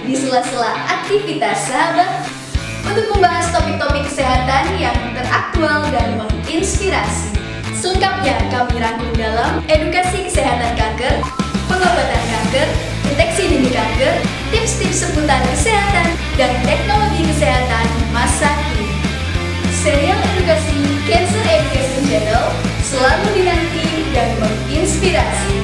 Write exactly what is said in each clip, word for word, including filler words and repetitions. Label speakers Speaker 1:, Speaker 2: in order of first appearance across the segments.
Speaker 1: di sela-sela aktivitas sahabat untuk membahas topik-topik kesehatan yang teraktual dan menginspirasi. Selengkapnya kami rangkum dalam edukasi kesehatan kanker, pengobatan kanker, deteksi dini kanker, tips-tips seputar kesehatan, dan teknologi kesehatan masa kini. Serial edukasi Cancer Education Channel selalu dinanti dan menginspirasi.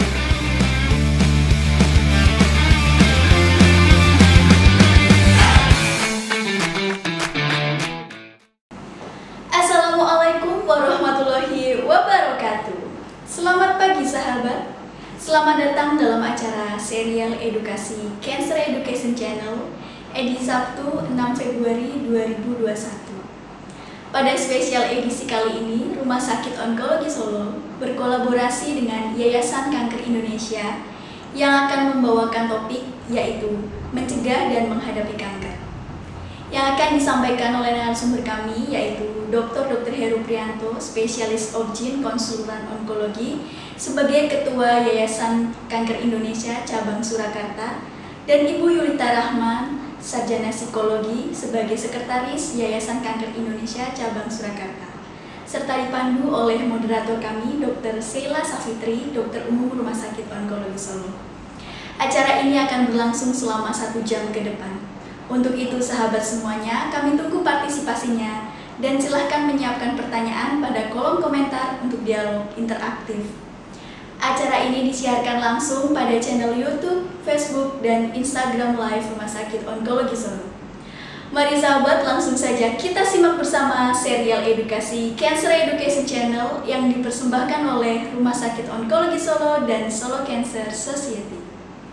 Speaker 1: Assalamualaikum warahmatullahi wabarakatuh. Selamat pagi sahabat. Selamat datang dalam acara serial edukasi Cancer Education Channel edisi Sabtu enam Februari dua ribu dua puluh satu. Pada spesial edisi kali ini, Rumah Sakit Onkologi Solo berkolaborasi dengan Yayasan Kanker Indonesia yang akan membawakan topik yaitu mencegah dan menghadapi kanker. Yang akan disampaikan oleh narasumber kami yaitu Doktor Dokter Heru Prianto, spesialis Obgyn konsultan onkologi sebagai Ketua Yayasan Kanker Indonesia Cabang Surakarta, dan Ibu Yulita Rahman, Sarjana Psikologi sebagai Sekretaris Yayasan Kanker Indonesia Cabang Surakarta, serta dipandu oleh moderator kami Dokter Sheila Safitri, Dokter Umum Rumah Sakit Onkologi Solo. Acara ini akan berlangsung selama satu jam ke depan. Untuk itu sahabat semuanya, kami tunggu partisipasinya dan silahkan menyiapkan pertanyaan pada kolom komentar untuk dialog interaktif. Acara ini disiarkan langsung pada channel YouTube, Facebook, dan Instagram Live Rumah Sakit Onkologi Solo. Mari sahabat, langsung saja kita simak bersama serial edukasi Cancer Education Channel yang dipersembahkan oleh Rumah Sakit Onkologi Solo dan Solo Cancer Society.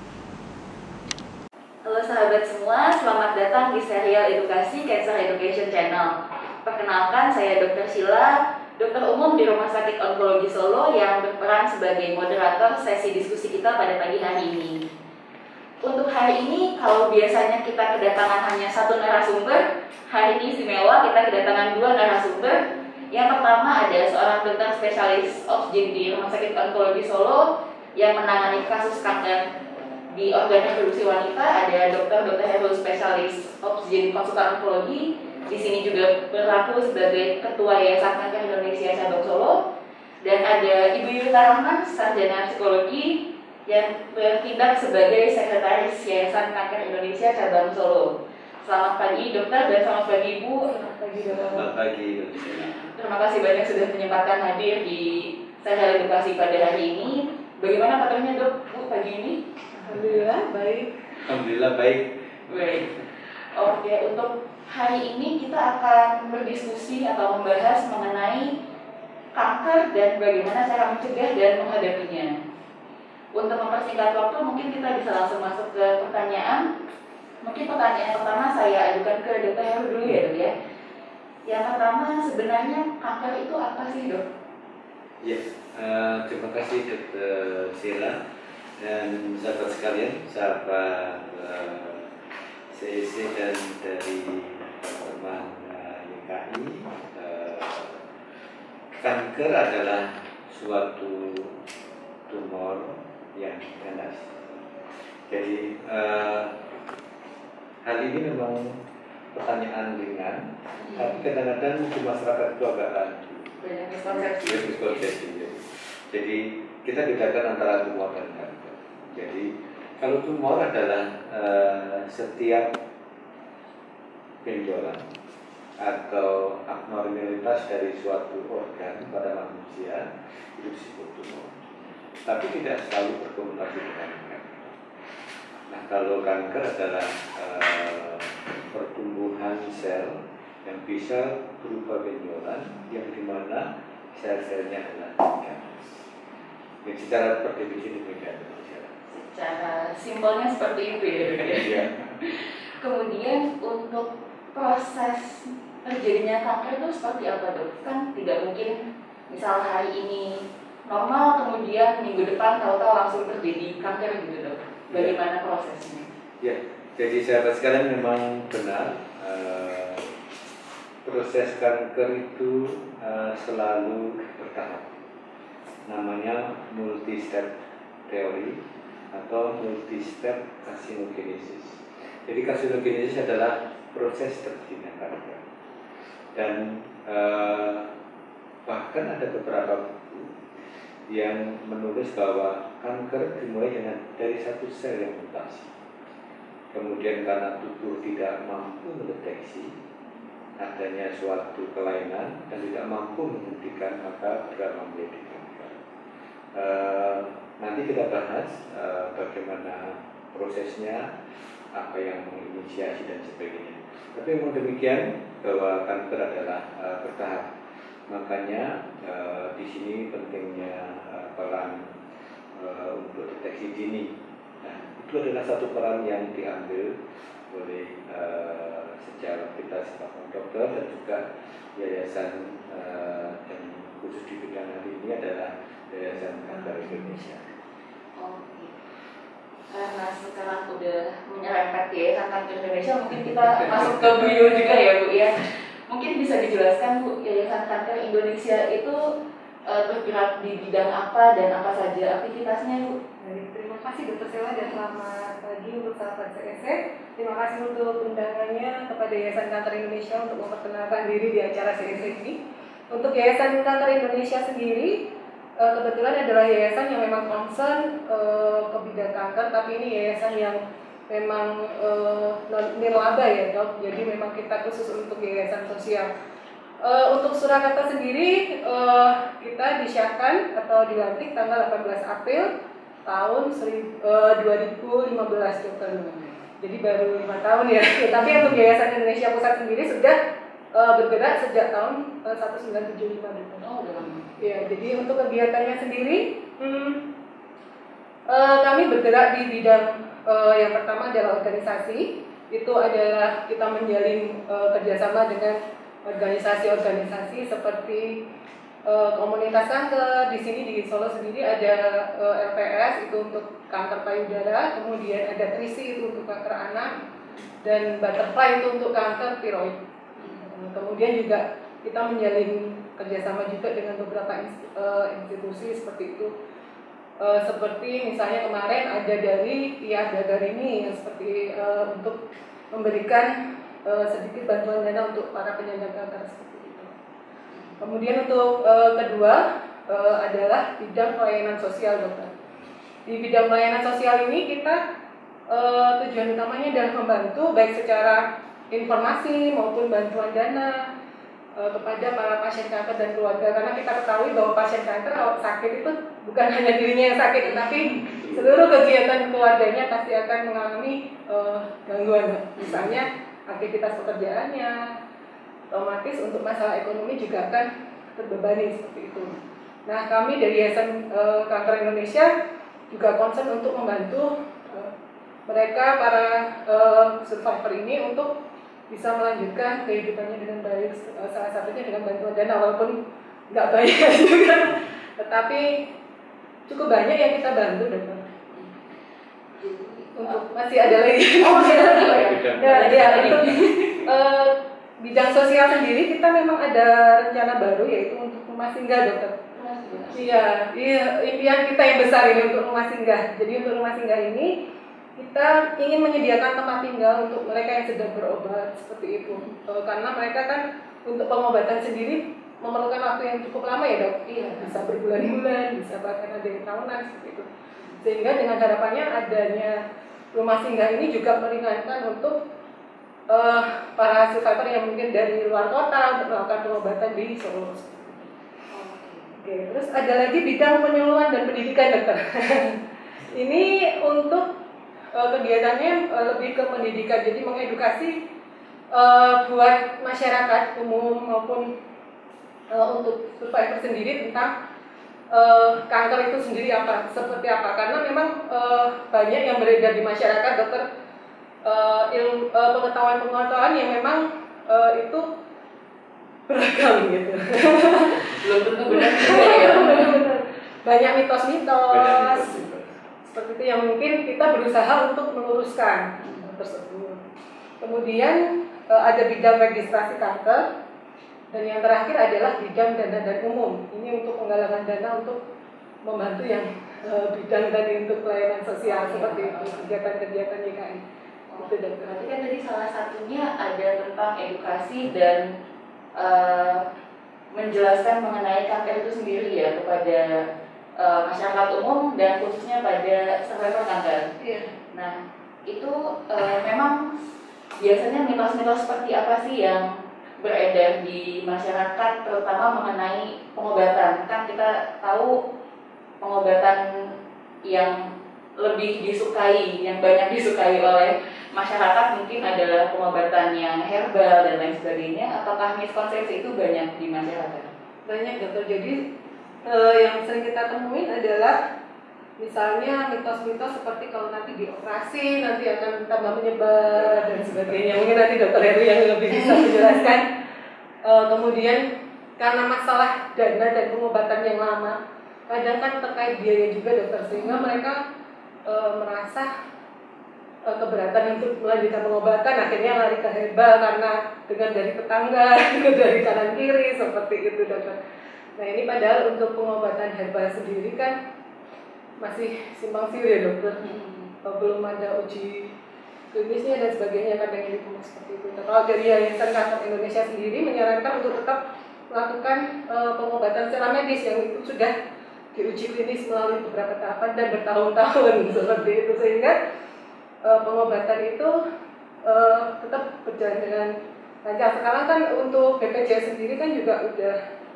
Speaker 2: Halo sahabat semua, selamat datang di serial edukasi Cancer Education Channel. Perkenalkan, saya Dokter Sheila, Dokter Umum di Rumah Sakit Onkologi Solo yang berperan sebagai moderator sesi diskusi kita pada pagi hari ini. Untuk hari ini, kalau biasanya kita kedatangan hanya satu narasumber, hari ini istimewa, kita kedatangan dua narasumber. Yang pertama ada seorang dokter spesialis Obgyn di Rumah Sakit Onkologi Solo yang menangani kasus kanker di organ reproduksi wanita, ada Dokter Dokter Heru spesialis Obgyn konsultan onkologi. Di sini juga berlaku sebagai Ketua Yayasan Kanker Indonesia Cabang Solo, dan ada Ibu Yulita Rahman, Sarjana Psikologi yang bertindak sebagai Sekretaris Yayasan Kanker Indonesia Cabang Solo. Selamat pagi dokter dan selamat pagi Ibu. Selamat pagi dokter. Selamat pagi. Terima kasih banyak sudah menyempatkan hadir di serial edukasi pada hari ini. Bagaimana kabarnya dok Bu pagi ini?
Speaker 3: Alhamdulillah baik.
Speaker 2: Alhamdulillah baik. Baik. Oke, untuk hari ini kita akan berdiskusi atau membahas mengenai kanker dan bagaimana cara mencegah dan menghadapinya. Untuk mempersingkat waktu, mungkin kita bisa langsung masuk ke pertanyaan. Mungkin pertanyaan pertama saya ajukan ke Dokter Heru dulu ya dok ya. Yang pertama, sebenarnya kanker itu apa sih dok?
Speaker 4: Ya, uh, terima kasih Dokter Sheila dan sahabat sekalian, sahabat uh, C E C dan dari teman uh, Y K I. Uh, kanker adalah suatu tumor yang ganas. Jadi uh, hal ini memang pertanyaan ringan, hmm. tapi kadang-kadang di masyarakat itu agak ragu.
Speaker 2: Banyak miskonsepsi.
Speaker 4: miskonsepsi. Jadi kita bedakan antara tumor dan kanker. Jadi kalau tumor adalah uh, setiap benjolan atau abnormalitas dari suatu organ pada manusia itu disebut tumor. Tapi tidak selalu berkomunikasi dengan kanker. Nah, kalau kanker adalah uh, pertumbuhan sel yang bisa berupa benjolan yang dimana sel-selnya adalah ganas. Jadi secara per definisi demikian.
Speaker 2: Secara simpelnya seperti itu ya dok ya. Kemudian untuk proses terjadinya kanker itu seperti apa dok? Kan tidak mungkin misal hari ini normal kemudian minggu depan tahu-tahu langsung terjadi kanker gitu dok. Bagaimana prosesnya?
Speaker 4: Ya, jadi sahabat sekalian memang benar uh, proses kanker itu uh, selalu bertahap. Namanya multi-step teori atau multi-step carcinogenesis. Jadi karsinogenesis adalah proses terjadinya kanker. Dan eh, bahkan ada beberapa buku yang menulis bahwa kanker dimulai dengan dari satu sel yang mutasi. Kemudian karena tubuh tidak mampu mendeteksi adanya suatu kelainan dan tidak mampu menghentikan, maka berkembang menjadi kanker. E, nanti kita bahas e, bagaimana prosesnya, apa yang menginisiasi dan sebagainya. Tapi memang demikian bahwa kanker adalah e, bertahap. Makanya e, di sini pentingnya e, peran e, untuk deteksi dini. Nah, itu adalah satu peran yang diambil oleh e, secara kita sebagai dokter dan juga yayasan e, yang khusus di bidang hal ini adalah Yayasan Kanker Indonesia.
Speaker 2: Oke. Karena sekarang udah menyerempet Yayasan Kanker Indonesia, mungkin kita masuk ke bio juga ya Bu ya. Mungkin bisa dijelaskan Bu, Yayasan Kanker Indonesia itu e, bergerak di bidang apa dan apa saja aktivitasnya Bu?
Speaker 3: Baik, terima kasih Dokter Sela dan selamat pagi untuk sahabat C S E. Terima kasih untuk undangannya kepada Yayasan Kanker Indonesia untuk memperkenalkan diri di acara C S E ini. Untuk Yayasan Kanker Indonesia sendiri, e, kebetulan adalah yayasan yang memang concern e, ke bidang kanker, tapi ini yayasan yang memang e, nirlaba ya dok, jadi memang kita khusus untuk yayasan sosial. E, untuk Surakarta sendiri e, kita disiapkan atau dilantik tanggal delapan belas April tahun dua ribu lima belas dokter. Jadi baru lima tahun ya. Tapi untuk Yayasan Indonesia Pusat sendiri sudah e, bergerak sejak tahun e, seribu sembilan ratus tujuh puluh lima dokter.
Speaker 2: Oh, udah lama.
Speaker 3: Ya, jadi untuk kegiatannya sendiri, hmm, e, kami bergerak di bidang e, yang pertama adalah organisasi. Itu adalah kita menjalin e, kerjasama dengan organisasi-organisasi seperti Uh, komunitas kanker. Di sini di Solo sendiri ada uh, L P S itu untuk kanker payudara, kemudian ada Trisi itu untuk kanker anak, dan Butterfly itu untuk kanker tiroid. Uh, kemudian juga kita menjalin kerjasama juga dengan beberapa uh, institusi seperti itu. Uh, seperti misalnya kemarin ada dari Tiah Dagarini yang seperti uh, untuk memberikan uh, sedikit bantuan dana untuk para penyandang kanker seperti itu. Kemudian untuk e, kedua e, adalah bidang pelayanan sosial dokter. Di bidang pelayanan sosial ini kita e, tujuan utamanya adalah membantu baik secara informasi maupun bantuan dana e, kepada para pasien kanker dan keluarga. Karena kita ketahui bahwa pasien kanker kalau sakit itu bukan hanya dirinya yang sakit, tetapi seluruh kegiatan keluarganya pasti akan mengalami e, gangguan. Misalnya aktivitas pekerjaannya, otomatis untuk masalah ekonomi juga akan terbebani seperti itu. Nah, kami dari Yayasan e, Kanker Indonesia juga concern untuk membantu e, mereka para e, survivor ini untuk bisa melanjutkan kehidupannya dengan baik. E, salah satunya dengan bantuan dana, walaupun nggak banyak juga, tetapi cukup banyak yang kita bantu dokter. Untuk masih ada lagi. Oh, masih ada lagi ya. Ya, untuk e, bidang sosial sendiri kita memang ada rencana baru yaitu untuk rumah singgah dokter. Iya, iya, impian kita yang besar ini untuk rumah singgah. Jadi untuk rumah singgah ini kita ingin menyediakan tempat tinggal untuk mereka yang sedang berobat seperti itu. E, karena mereka kan untuk pengobatan sendiri memerlukan waktu yang cukup lama ya dok. Iya, bisa berbulan-bulan, bisa bahkan ada yang tahunan seperti itu. Sehingga dengan harapannya adanya rumah singgah ini juga meringankan untuk Uh, para survivor yang mungkin dari luar kota untuk melakukan pengobatan di Solo. Oke, terus ada lagi bidang penyuluhan dan pendidikan dokter. Ini untuk uh, kegiatannya uh, lebih ke pendidikan, jadi mengedukasi uh, buat masyarakat umum maupun uh, untuk survivor sendiri tentang uh, kanker itu sendiri apa, seperti apa. Karena memang uh, banyak yang beredar di masyarakat dokter. Uh, ilmu uh, pengetahuan-pengetahuan yang memang uh, itu beragam gitu.
Speaker 2: Belum tentu benar juga ya.
Speaker 3: Banyak mitos-mitos seperti itu yang mungkin kita berusaha untuk meluruskan tersebut. Kemudian uh, ada bidang registrasi kanker, dan yang terakhir adalah bidang dana dan umum. Ini untuk penggalangan dana untuk membantu yang uh, bidang tadi untuk pelayanan sosial seperti itu, kegiatan-kegiatan Y K I. Itu dokter.
Speaker 2: Berarti kan tadi salah satunya ada tentang edukasi dan uh, menjelaskan mengenai kanker itu sendiri ya kepada uh, masyarakat umum dan khususnya pada survivor kanker.
Speaker 3: Iya.
Speaker 2: Nah, itu uh, memang biasanya mitos-mitos seperti apa sih yang beredar di masyarakat, terutama mengenai pengobatan? Kan kita tahu pengobatan yang lebih disukai, yang banyak disukai oleh masyarakat mungkin adalah pengobatan yang herbal dan lain sebagainya. Apakah miskonsepsi itu banyak di masyarakat?
Speaker 3: Banyak dokter. Jadi eh, yang sering kita temuin adalah misalnya mitos-mitos seperti kalau nanti dioperasi nanti akan tambah menyebar dan sebagainya. Mungkin nanti dokter Heru yang lebih bisa menjelaskan. Eh, kemudian karena masalah dana dan pengobatan yang lama, kadang kan terkait biaya juga dokter, sehingga mereka e, merasa e, keberatan untuk melanjutkan pengobatan, akhirnya lari ke herbal karena dengan dari tetangga, dari kanan kiri seperti itu dokter. Nah ini padahal untuk pengobatan herbal sendiri kan masih simpang siur ya dokter, hmm. belum ada uji klinisnya dan sebagainya, kadang ini cuma seperti itu. Kalau dari Yayasan Kanker Indonesia sendiri menyarankan untuk tetap melakukan e, pengobatan secara medis yang itu sudah diuji klinis melalui beberapa tahapan dan bertahun-tahun seperti itu, sehingga e, pengobatan itu e, tetap berjalan dengan lancar. Sekarang kan untuk B P J S sendiri kan juga udah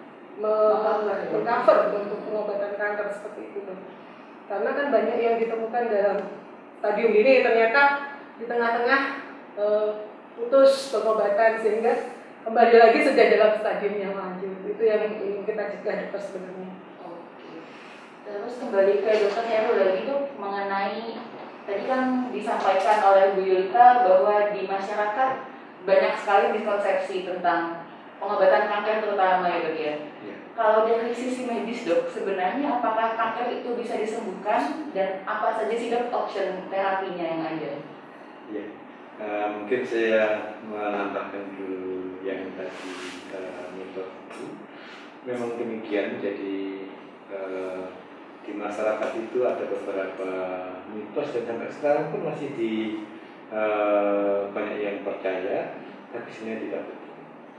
Speaker 3: mengcover untuk pengobatan kanker seperti itu. Karena kan banyak yang ditemukan dalam stadium ini ternyata di tengah-tengah e, putus pengobatan sehingga kembali lagi sudah dalam stadium yang lanjut. Itu yang ingin kita cegah dokter sebenarnya.
Speaker 2: Terus kembali ke dokter Heru lagi itu mengenai tadi kan disampaikan oleh Bu Yulita bahwa di masyarakat banyak sekali miskonsepsi tentang pengobatan kanker terutama ya dok ya. Ya. Kalau dari sisi medis dok, sebenarnya apakah kanker itu bisa disembuhkan dan apa saja sih dok option terapinya yang ada?
Speaker 4: Ya, uh, mungkin saya menambahkan dulu yang tadi uh, mitos itu memang demikian. Jadi uh, di masyarakat itu ada beberapa mitos dan sampai sekarang pun masih di uh, banyak yang percaya, tapi sebenarnya tidak betul.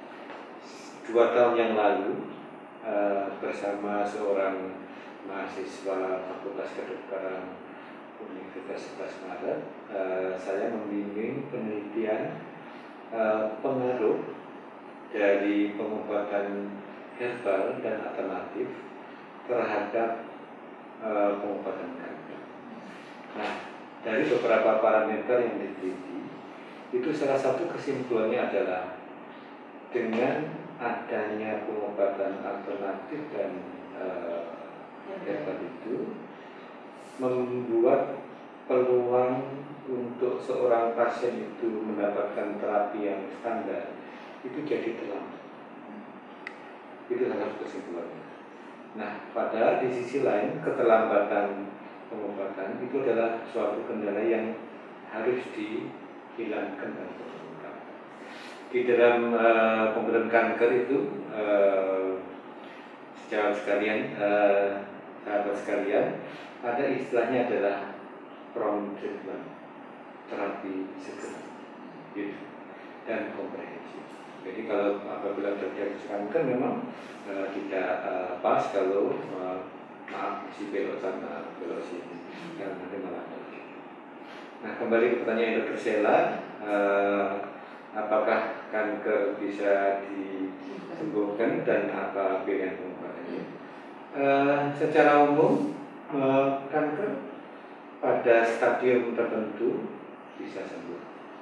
Speaker 4: Dua tahun yang lalu uh, bersama seorang mahasiswa Fakultas Kedokteran Universitas Maret, uh, saya membimbing penelitian uh, pengaruh dari pengobatan herbal dan alternatif terhadap Uh, pengobatan kanker. Nah, dari beberapa parameter yang diteliti, itu salah satu kesimpulannya adalah dengan adanya pengobatan alternatif dan uh, herbal itu membuat peluang untuk seorang pasien itu mendapatkan terapi yang standar itu jadi terlambat. Itu salah satu kesimpulannya. Nah, padahal di sisi lain keterlambatan pengobatan itu adalah suatu kendala yang harus dihilangkan dan diturunkan. Di dalam uh, pengobatan kanker itu, uh, secara sekalian, uh, sahabat sekalian, ada istilahnya adalah prompt treatment, terapi segera, gitu, dan komprehensif. Jadi kalau apabila terjadi kanker memang Uh, tidak uh, pas kalau uh, maaf si belok sana belok sini karena nanti malah lagi. Nah kembali ke pertanyaan dokter Sheila, uh, apakah kanker bisa disembuhkan dan apa pilihan pengobatannya? Uh, secara umum uh, kanker pada stadium tertentu bisa sembuh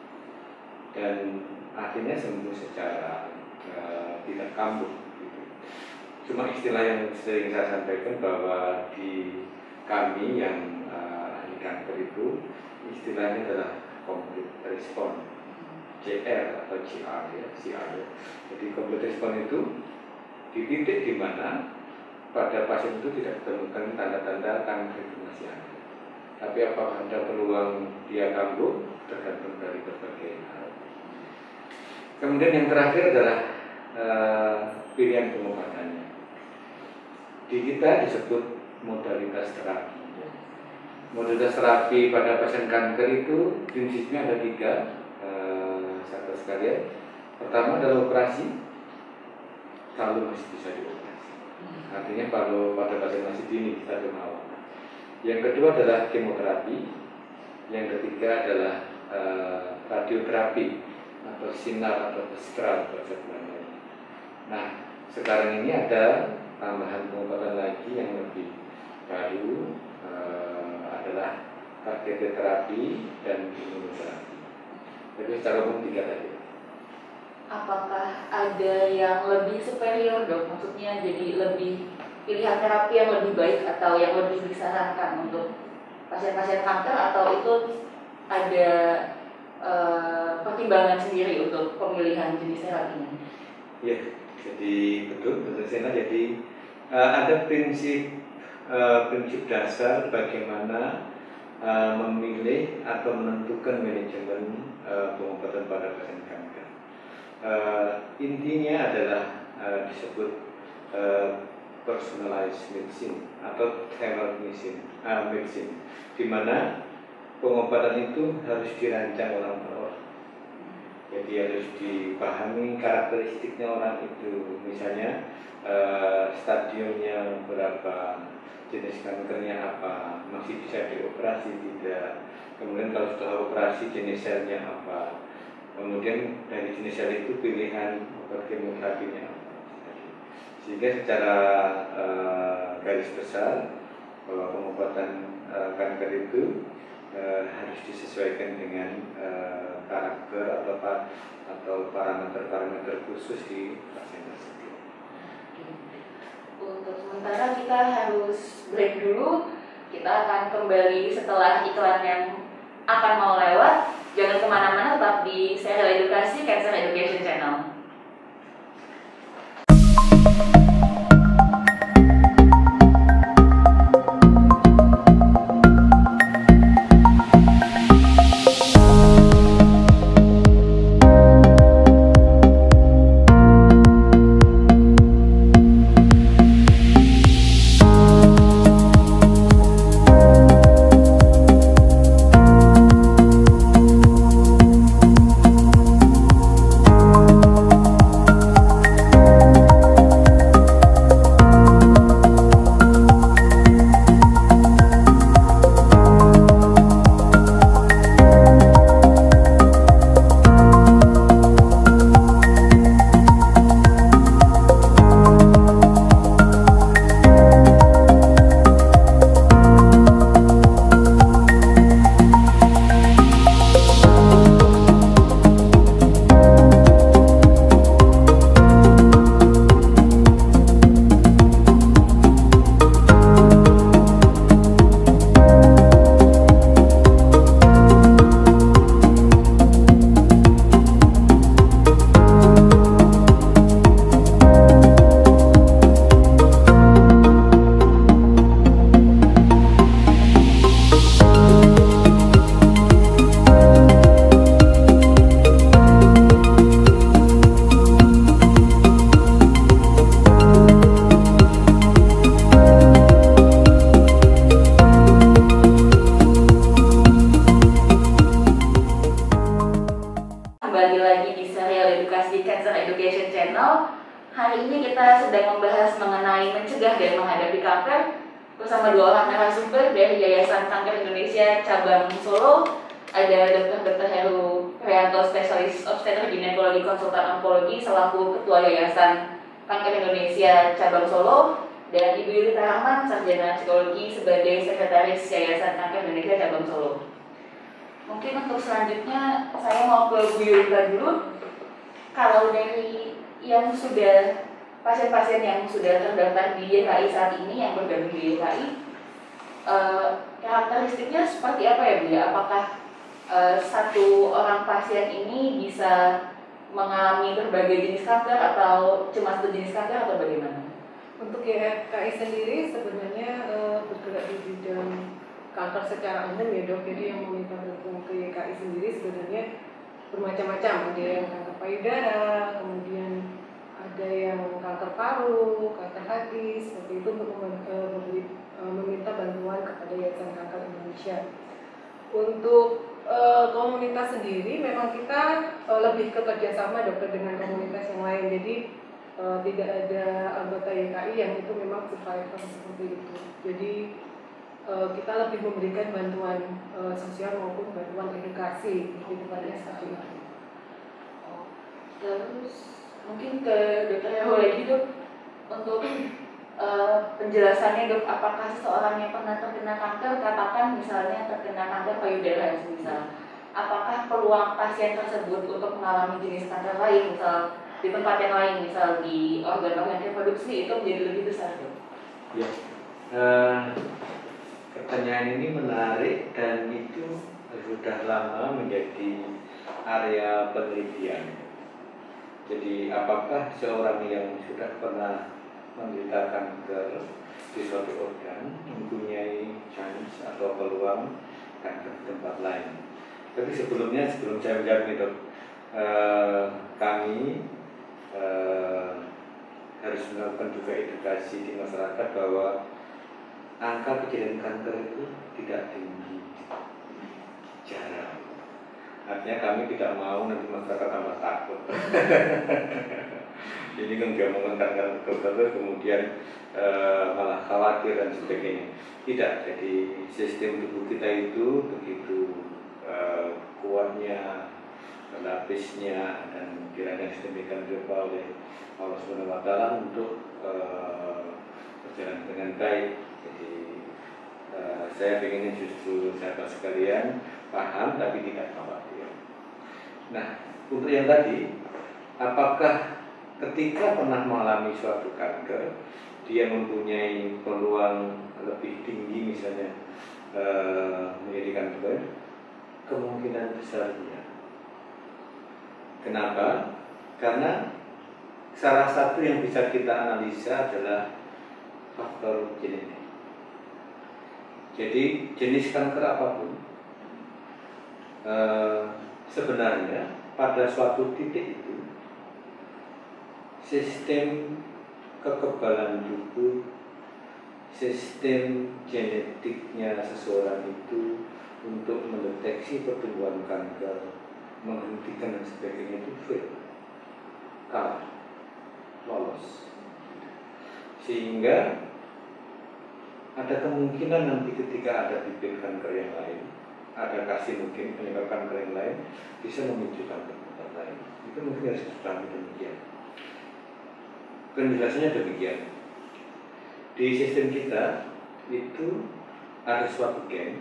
Speaker 4: dan akhirnya sembuh secara uh, tidak kambuh. Cuma istilah yang sering saya sampaikan bahwa di kami yang uh, ahli kanker itu istilahnya adalah complete response, C R atau C R ya, C R. Jadi complete response itu di titik di mana pada pasien itu tidak ditemukan tanda-tanda kanker itu masih ada. Tapi apakah ada peluang dia kambuh tergantung dari berbagai hal. Kemudian yang terakhir adalah uh, pilihan pengobatannya. Di kita disebut modalitas terapi. modalitas terapi pada pasien kanker itu prinsipnya ada tiga, eh, sahabat sekalian. Pertama adalah operasi, selalu masih bisa dioperasi. Artinya kalau pada pasien masih dini kita awal. Yang kedua adalah kemoterapi, yang ketiga adalah eh, radioterapi atau sinar atau spektral bahasa Belanda. Nah, sekarang ini ada tambahan pengobatan lagi yang lebih baru, eh, adalah targeted terapi dan imunoterapi. Jadi secara umum tiga tadi.
Speaker 2: Apakah ada yang lebih superior dok? Maksudnya jadi lebih pilihan terapi yang lebih baik atau yang lebih disarankan untuk pasien-pasien kanker, atau itu ada uh, pertimbangan sendiri untuk pemilihan jenis terapinya?
Speaker 4: Ya, jadi betul, betul Sena. Jadi uh, ada prinsip uh, prinsip dasar bagaimana uh, memilih atau menentukan manajemen uh, pengobatan pada pasien kanker. Uh, intinya adalah uh, disebut uh, personalized medicine atau tailored medicine, uh, medicine, di mana pengobatan itu harus dirancang orang per orang. Jadi harus dipahami karakteristiknya orang itu, misalnya uh, stadiumnya berapa, jenis kankernya apa, masih bisa dioperasi tidak, kemudian kalau sudah operasi jenis selnya apa, kemudian dari jenis sel itu pilihan obat kemoterapinya apa. Sehingga secara uh, garis besar bahwa pengobatan uh, kanker itu uh, harus disesuaikan dengan uh, karakter atau atau parameter-parameter khusus di pasien tersebut.
Speaker 2: Untuk sementara kita harus break dulu. Kita akan kembali setelah iklan yang akan mau lewat. Jangan kemana-mana, tetap di Serial Edukasi Cancer Education Channel. Hari ini kita sedang membahas mengenai mencegah dan menghadapi kanker bersama dua orang narasumber dari Yayasan Kanker Indonesia Cabang Solo. Ada Doktor Doktor Heru Prianto, spesialis obstetrik ginekologi konsultan onkologi selaku Ketua Yayasan Kanker Indonesia Cabang Solo, dan Ibu Yulita Rahman, sarjana psikologi sebagai sekretaris Yayasan Kanker Indonesia Cabang Solo. Mungkin untuk selanjutnya saya mau ke Bu Yulita dulu. Kalau dari yang sudah pasien-pasien yang sudah terdaftar di Y K I saat ini, yang bergabung di Y K I, eh, karakteristiknya seperti apa ya Bu? Apakah eh, satu orang pasien ini bisa mengalami berbagai jenis kanker atau cuma satu jenis kanker atau bagaimana?
Speaker 3: Untuk Y K I sendiri sebenarnya eh, bergerak di bidang kanker secara umum ya dok. Jadi yang meminta bergabung ke Y K I sendiri sebenarnya bermacam-macam. Ada yang kanker payudara, kemudian ada yang kanker paru, kanker hati, seperti itu, untuk meminta bantuan kepada Yayasan Kanker Indonesia. Indonesia. Untuk uh, komunitas sendiri memang kita uh, lebih ke kerjasama dokter dengan komunitas yang lain. Jadi uh, tidak ada anggota Y K I yang itu memang survivor seperti itu. Jadi uh, kita lebih memberikan bantuan uh, sosial maupun bantuan edukasi, lebih tepatnya seperti itu.
Speaker 2: Oh, terus mungkin ke dokter Heho lagi dok, untuk uh, penjelasannya dok, apakah seseorang yang pernah terkena kanker, katakan misalnya terkena kanker payudara misal, apakah peluang pasien tersebut untuk mengalami jenis kanker lain, misal di tempat yang lain, misal di organ-organ reproduksi, itu menjadi lebih besar dok?
Speaker 4: Ya, uh, pertanyaan ini menarik dan itu sudah lama menjadi area penelitian. Jadi apakah seorang yang sudah pernah menderita kanker di suatu organ mempunyai chance atau peluang kanker di tempat lain? Tapi sebelumnya, sebelum saya menjawab itu, eh, kami eh, harus melakukan juga edukasi di masyarakat bahwa angka kejadian kanker itu tidak tinggi, jarang. Artinya kami tidak mau nanti masyarakat tambah takut. Jadi kan dia mengangkat dokter kemudian e, malah khawatir dan sebagainya. Tidak. Jadi sistem tubuh kita itu begitu e, kuatnya, lapisnya, dan kiranya sedemikian rupa oleh Allah Subhanahu Wa Taala untuk e, berjalan dengan baik. Jadi e, saya ingin justru sahabat sekalian paham tapi tidak khawatir. Nah, untuk yang tadi, apakah ketika pernah mengalami suatu kanker, dia mempunyai peluang lebih tinggi misalnya e, menjadi kanker? Kemungkinan besarnya. Kenapa? Karena salah satu yang bisa kita analisa adalah faktor genetik. Jadi jenis kanker apapun, e, sebenarnya pada suatu titik itu sistem kekebalan tubuh, sistem genetiknya seseorang itu untuk mendeteksi pertumbuhan kanker, menghentikan dan sebagainya itu fail, kalah, lolos. Sehingga ada kemungkinan nanti ketika ada bibit kanker yang lain, ada karsinogen penyebab kanker yang lain, bisa memicu kanker tempat lain. Itu mungkin harus dipahami demikian. Penjelasannya demikian. Di sistem kita itu ada suatu gen,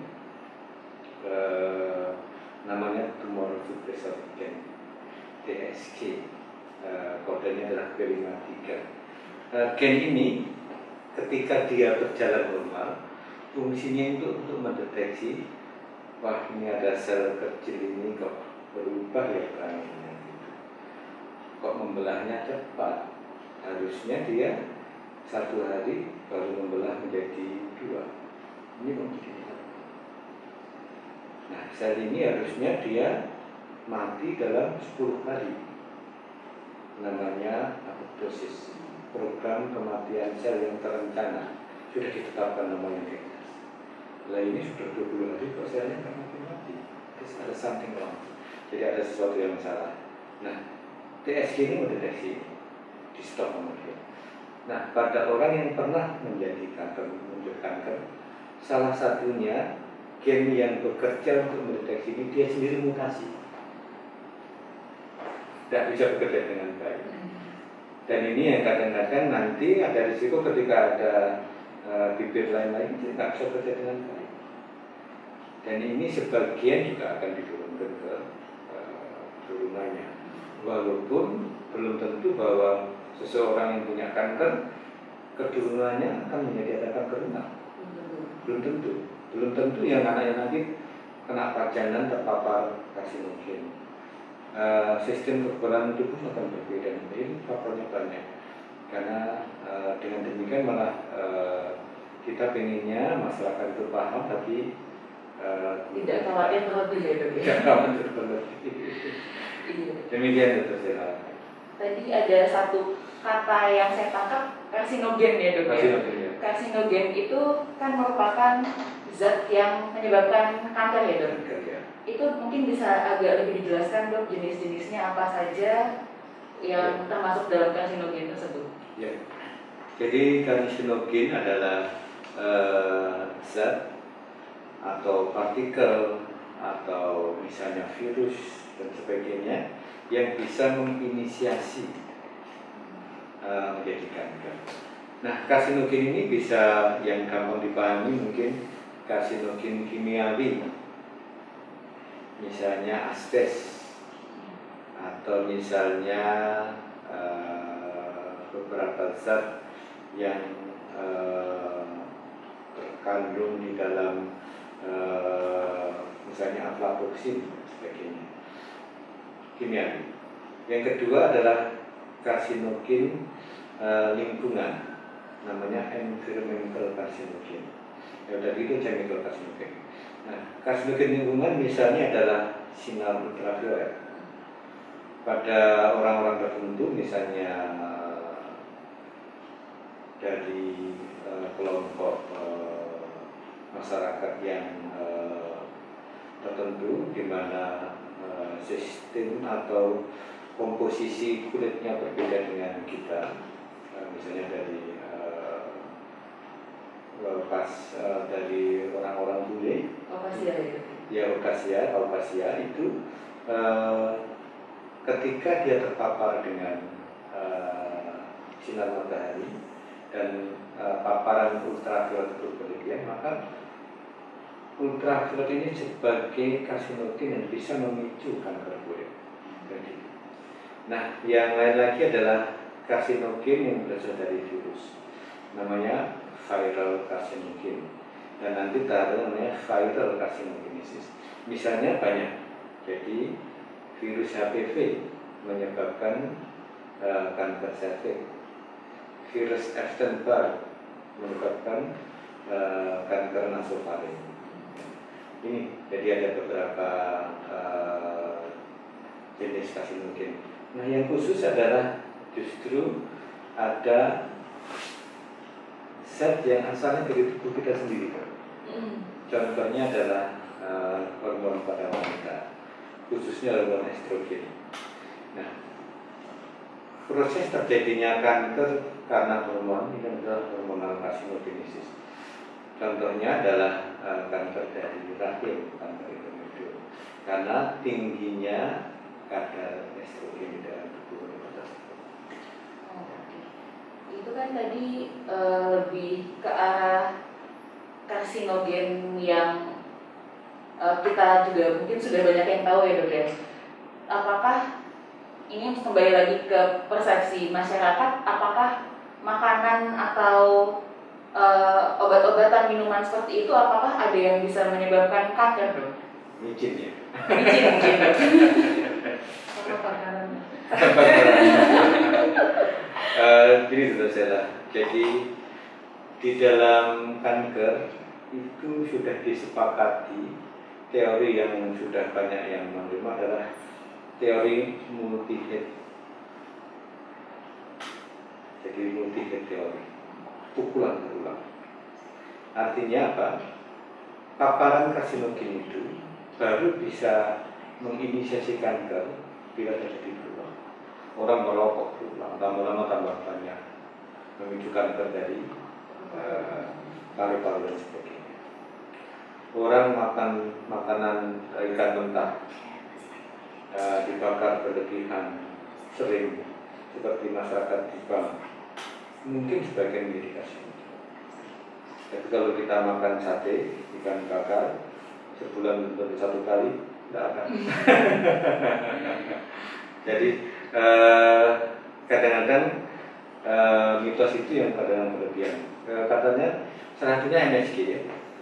Speaker 4: eh, namanya tumor suppressor gen, T S G. Eh, kodenya adalah P lima tiga. Eh, gen ini ketika dia berjalan normal, fungsinya itu untuk mendeteksi, wah ini ada sel kecil ini kok berubah ya perannya, gitu. Kok membelahnya cepat, harusnya dia satu hari baru membelah menjadi dua, ini menjadi satu. Nah sel ini harusnya dia mati dalam sepuluh hari, namanya apoptosis, program kematian sel yang terencana, sudah ditetapkan namanya di atas. Lah ini sudah dua puluh hari kok selnya nggak mati-mati, ada something wrong. Jadi ada sesuatu yang salah. Nah, T S G ini mendeteksi, di stop kemudian. Nah, pada orang yang pernah menjadi kanker, muncul kanker, salah satunya gen yang bekerja untuk mendeteksi ini dia sendiri mutasi, tidak bisa bekerja dengan baik. Dan ini yang kadang-kadang nanti ada risiko ketika ada uh, bibit lain-lain dia tidak bisa bekerja dengan baik. Dan ini sebagian juga akan diturunkan ke uh, turunannya. Walaupun belum tentu bahwa seseorang yang punya kanker keturunannya akan menjadi ada kanker renal. Belum tentu. Belum tentu yang anaknya nanti kena pajanan terpapar karsinogen. Uh, sistem kekebalan tubuh akan berbeda. Ini faktornya banyak. Karena uh, dengan demikian malah uh, kita pengennya masyarakat itu paham, tapi uh,
Speaker 2: tidak khawatir terlebih ya dok.
Speaker 4: Tidak khawatir terlebih. Demikian itu silakan.
Speaker 2: Tadi ada satu kata yang saya tangkap, karsinogen ya dok.
Speaker 4: Karsinogen ya.
Speaker 2: karsinogen itu kan merupakan zat yang menyebabkan kanker ya dok?
Speaker 4: Ya.
Speaker 2: Itu mungkin bisa agak lebih dijelaskan dok, jenis-jenisnya apa saja yang
Speaker 4: ya.
Speaker 2: termasuk dalam karsinogen tersebut?
Speaker 4: Ya. Jadi karsinogen adalah uh, zat atau partikel atau misalnya virus dan sebagainya yang bisa menginisiasi uh, menjadi kanker. Nah, karsinogen ini bisa yang gampang dipahami mungkin karsinogen kimiawi, misalnya asbes atau misalnya uh, beberapa zat yang uh, terkandung di dalam uh, misalnya aflatoksin dan sebagainya, kimiawi. Yang kedua adalah karsinogen uh, lingkungan, namanya environmental karsinogen. Ya tadi itu chemical karsinogen. Nah, karsinogen lingkungan misalnya adalah sinar ultraviolet. Pada orang-orang tertentu, misalnya dari uh, kelompok uh, masyarakat yang uh, tertentu, di mana uh, sistem atau komposisi kulitnya berbeda dengan kita, uh, misalnya dari pas uh, dari orang-orang bule,
Speaker 2: Kaukasia ya?
Speaker 4: Ya kaukasia, kaukasia itu uh, ketika dia terpapar dengan uh, sinar matahari dan uh, paparan ultraviolet itu berlebihan, maka ultraviolet ini sebagai karsinogen yang bisa memicu kanker kulit. Jadi, nah yang lain lagi adalah karsinogen yang berasal dari virus, namanya viral karsinogen, dan nanti ada namanya viral karsinogenesis. Misalnya banyak, jadi virus H P V menyebabkan uh, kanker cervix, virus Epstein-Barr menyebabkan uh, kanker nasofaring. Ini jadi ada beberapa uh, jenis karsinogen. Nah yang khusus adalah justru ada zat yang asalnya dari tubuh kita sendiri. Mm. Contohnya adalah uh, hormon pada wanita, khususnya hormon estrogen. Nah, proses terjadinya kanker karena hormon ini adalah hormonal karsinogenesis. Contohnya adalah uh, kanker dari rahim, kanker endometrium, karena tingginya kadar estrogen di dalam tubuh wanita.
Speaker 2: Itu kan tadi e, lebih ke arah karsinogen yang e, kita juga mungkin sudah banyak yang tahu ya dok ya. Apakah ini kembali lagi ke persepsi masyarakat, apakah makanan atau e, obat-obatan minuman seperti itu apakah ada yang bisa menyebabkan kanker dok?
Speaker 4: Micin ya.
Speaker 2: Micin mungkin dok.
Speaker 3: Apa makanan?
Speaker 4: Uh, jadi sudah saya jadi di dalam kanker itu sudah disepakati teori yang sudah banyak yang menerima adalah teori multi-hit. Jadi multi-hit teori, pukulan berulang. Artinya apa? Paparan karsinogen itu baru bisa menginisiasi kanker bila terjadi berulang. Orang merokok berulang, lama-lama tambah banyak, memicu kanker dari uh, paru-paru dan sebagainya. Orang makan makanan ikan mentah, uh, dibakar berlebihan, sering, seperti masyarakat Jepang, mungkin sebagian menjadi karsinogen. Tapi kalau kita makan sate, ikan bakar, sebulan tentu satu kali, tidak akan. Jadi Uh, kadang-kadang uh, mitos itu yang kadang-kadang berlebihan. Uh, katanya salah satunya M S G ya.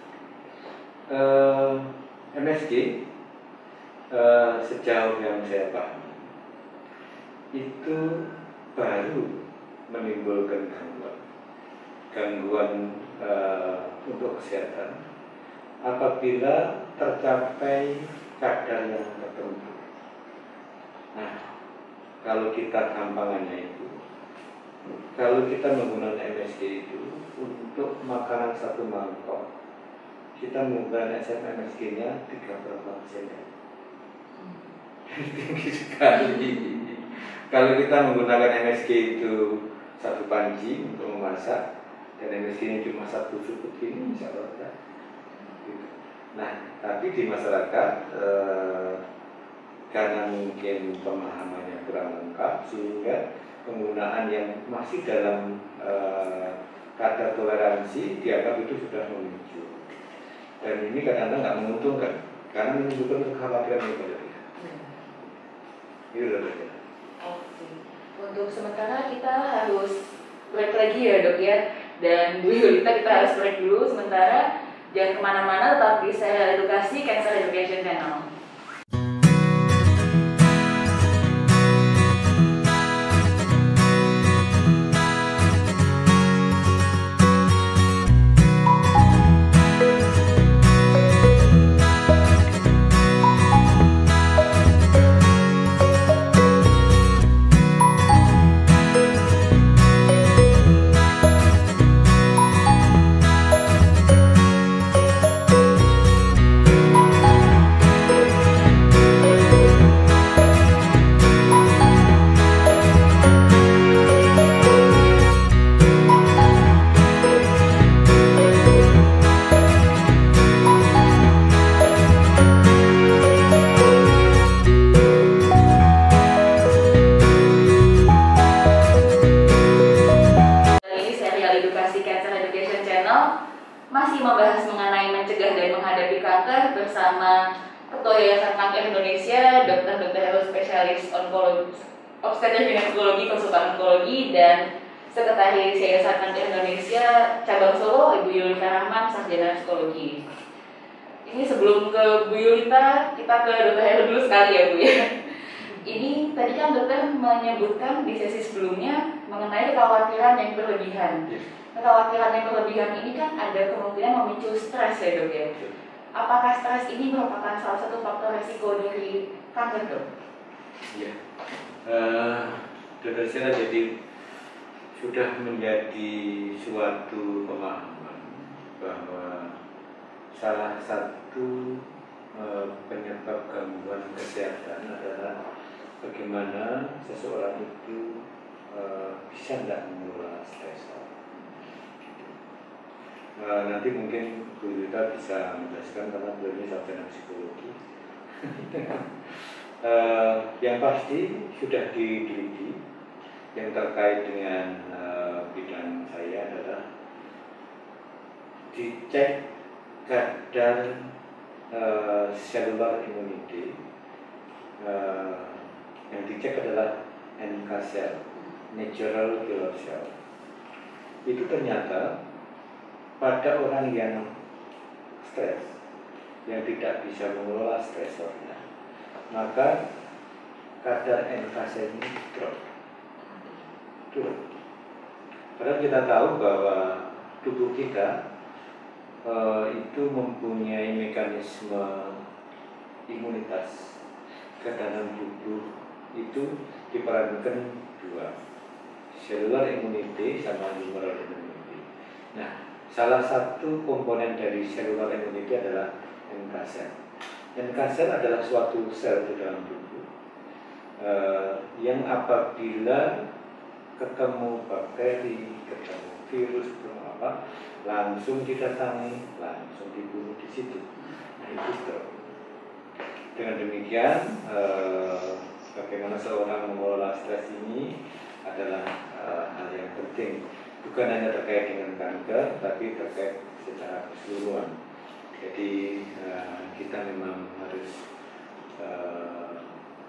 Speaker 4: Uh, M S G uh, sejauh yang saya pahami itu baru menimbulkan gangguan, gangguan uh, untuk kesehatan apabila tercapai kadar yang tertentu. Nah, kalau kita gampangannya itu kalau kita menggunakan M S G itu untuk makanan satu mangkok, kita menggunakan M S G-nya tiga berapa persen? Tinggi sekali. Kalau kita menggunakan M S G itu satu panci untuk memasak dan M S G-nya cuma satu cukup ini, bisa berapa? Nah, tapi di masyarakat eh, karena mungkin pemahamannya kurang lengkap sehingga penggunaan yang masih dalam eh, kadar toleransi dianggap itu sudah memicu, dan ini kadang-kadang nggak menguntungkan karena menimbulkan kekhawatiran yang berlebihan. Itu berbeda.
Speaker 2: Oke. Untuk sementara kita harus break lagi ya dok ya, dan Bu Yulita kita harus break dulu sementara. Jangan kemana-mana, tetap di Serial Edukasi Cancer Education Channel. Masih membahas mengenai mencegah dan menghadapi kanker bersama Ketua Yayasan Kanker Indonesia, dokter-dokter spesialis onkologi, obstetrik ginekologi, konsultan onkologi, dan Sekretaris Yayasan Kanker Indonesia Cabang Solo, Ibu Yulita Rahman, Sarjana Psikologi. Ini sebelum ke Bu Yulita, kita ke dokter Heru dulu sekali ya Bu ya. Ini tadi kan dokter menyebutkan di sesi sebelumnya mengenai kekhawatiran yang berlebihan. Kekhawatiran yang berlebihan ini kan ada kemungkinan memicu stres ya dok ya. Apakah stres ini merupakan salah satu faktor resiko dari kanker dok?
Speaker 4: Iya. Uh, dokter Sila jadi sudah menjadi suatu pemahaman bahwa salah satu uh, penyebab gangguan kesehatan adalah bagaimana seseorang itu uh, bisa tidak mengelola stres. Uh, nanti mungkin Bu Yulita bisa menjelaskan karena beliau ini sarjana psikologi. uh, yang pasti sudah diteliti yang terkait dengan uh, bidang saya adalah dicek kadar uh, cellular immunity. Uh, yang dicek adalah N K cell, natural killer cell. Itu ternyata pada orang yang stres, yang tidak bisa mengelola stresornya, maka kadar N K cell ini drop. Turun. Padahal kita tahu bahwa tubuh kita e, itu mempunyai mekanisme imunitas ke dalam tubuh itu diperankan dua, cellular immunity sama humoral immunity. Nah, salah satu komponen dari cellular immunity adalah N K cell. N K cell adalah suatu sel di dalam tubuh uh, yang apabila ketemu bakteri, ketemu virus, ketemu apa, langsung didatangi, langsung dibunuh di situ. Nah, itu drop. Dengan demikian, uh, bagaimana seorang mengelola stres ini adalah uh, hal yang penting. Bukan hanya terkait dengan kanker, tapi terkait secara keseluruhan. Jadi uh, kita memang harus uh,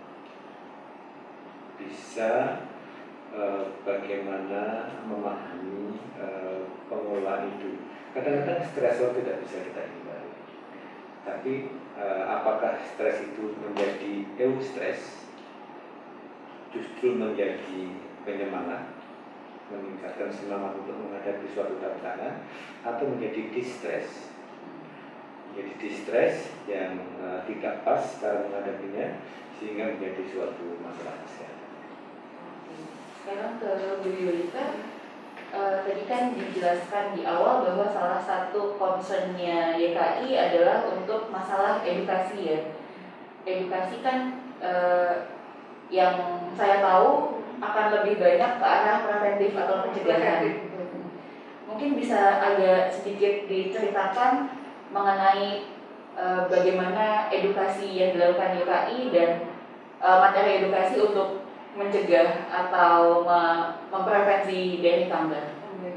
Speaker 4: bisa uh, bagaimana memahami uh, pengelolaan itu. Kadang-kadang stresor tidak bisa kita hindari. Tapi uh, apakah stres itu menjadi eustress, justru menjadi penyemangat, meningkatkan semangat untuk menghadapi suatu tantangan, atau menjadi distress, menjadi distress yang uh, tidak pas cara menghadapinya sehingga menjadi suatu masalah kesehatan.
Speaker 2: sekarang ke Bu Yulita. Uh, tadi kan dijelaskan di awal bahwa salah satu concernnya Y K I adalah untuk masalah edukasi ya. Edukasi kan uh, yang saya tahu akan lebih banyak ke arah preventif atau pencegahan. Mungkin bisa agak sedikit diceritakan mengenai uh, bagaimana edukasi yang dilakukan Y K I dan uh, materi edukasi untuk mencegah atau memprevensi dari kanker.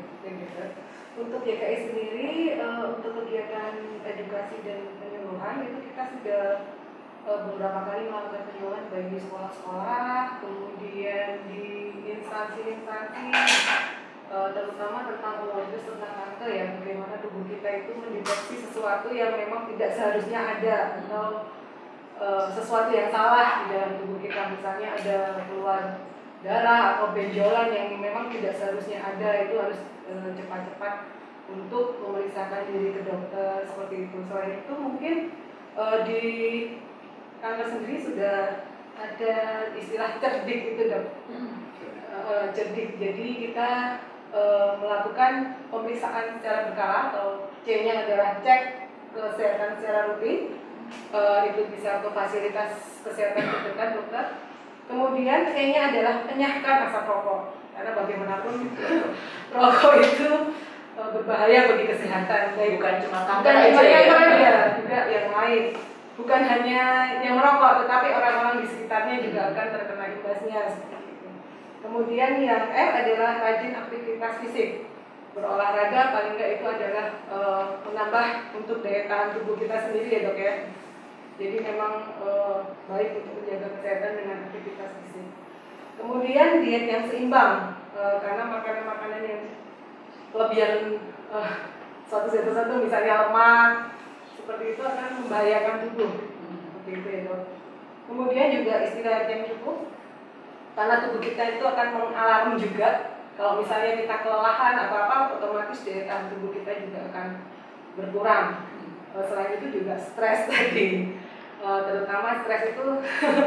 Speaker 3: Untuk Y K I sendiri, uh, untuk kegiatan edukasi dan penyuluhan itu kita sudah uh, beberapa kali melakukan penyuluhan baik di sekolah-sekolah, kemudian di instansi-instansi, uh, terutama tentang awareness tentang kanker ya, bagaimana tubuh kita itu mendeteksi sesuatu yang memang tidak seharusnya ada atau Uh, sesuatu yang salah di dalam tubuh kita, misalnya ada keluar darah atau benjolan yang memang tidak seharusnya ada, itu harus uh, cepat-cepat untuk memeriksakan diri ke dokter seperti itu. Selain itu mungkin uh, di kanker sendiri sudah ada istilah cerdik itu dok, uh, cerdik. Jadi kita uh, melakukan pemeriksaan secara berkala atau C-nya adalah cek kesehatan secara rutin. Uh, itu bisa ke fasilitas kesehatan terdekat dokter. Kemudian E-nya adalah enyahkan asap rokok, karena bagaimanapun rokok itu uh, berbahaya bagi kesehatan. Baik,
Speaker 2: bukan cuma kanker
Speaker 3: bukan
Speaker 2: aja ya,
Speaker 3: ya, juga yang lain. Bukan hanya yang merokok, tetapi orang-orang di sekitarnya juga akan terkena imbasnya seperti itu. Kemudian yang F adalah rajin aktivitas fisik. Berolahraga paling enggak itu adalah uh, menambah untuk daya tahan tubuh kita sendiri ya dok ya. Jadi memang uh, baik untuk menjaga kesehatan dengan aktivitas fisik. Kemudian diet yang seimbang, uh, karena makanan-makanan yang kelebihan uh, suatu satu misalnya lemak seperti itu akan membahayakan tubuh. Seperti itu ya dok. Kemudian juga istirahat yang cukup, karena tubuh kita itu akan mengalarm juga. Kalau misalnya kita kelelahan atau apa, otomatis daya tahan tubuh kita juga akan berkurang. Selain itu juga stres tadi, terutama stres itu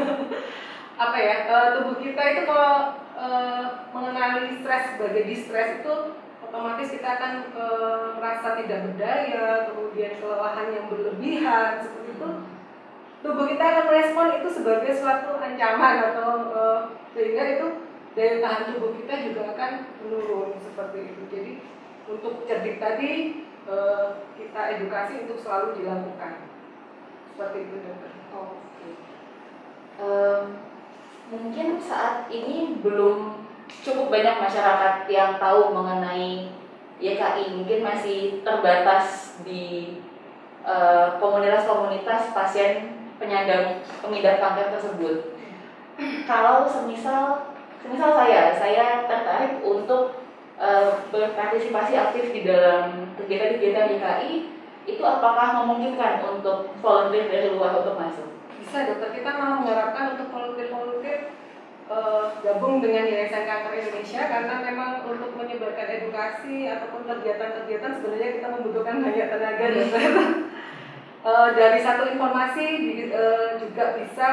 Speaker 3: apa ya, tubuh kita itu kalau mengenali stres sebagai distress itu otomatis kita akan merasa tidak berdaya, kemudian kelelahan yang berlebihan seperti itu. Tubuh kita akan merespon itu sebagai suatu ancaman atau sehingga itu daya tahan tubuh kita juga akan menurun seperti itu. Jadi untuk cerdik tadi uh, kita edukasi untuk selalu dilakukan seperti itu dokter.
Speaker 2: Oh, oke. Um, mungkin saat ini belum cukup banyak masyarakat yang tahu mengenai Y K I. Mungkin masih terbatas di uh, komunitas-komunitas pasien penyandang pengidap kanker tersebut. Kalau semisal Misal saya, saya tertarik untuk uh, berpartisipasi aktif di dalam kegiatan-kegiatan Y K I, itu apakah memungkinkan untuk volunteer dari luar untuk masuk?
Speaker 3: Bisa dokter, kita malah mengharapkan untuk volunteer-volunteer uh, gabung dengan Yayasan Kanker Indonesia, karena memang untuk menyebarkan edukasi ataupun kegiatan-kegiatan sebenarnya kita membutuhkan banyak tenaga dokter. uh, dari satu informasi di, uh, juga bisa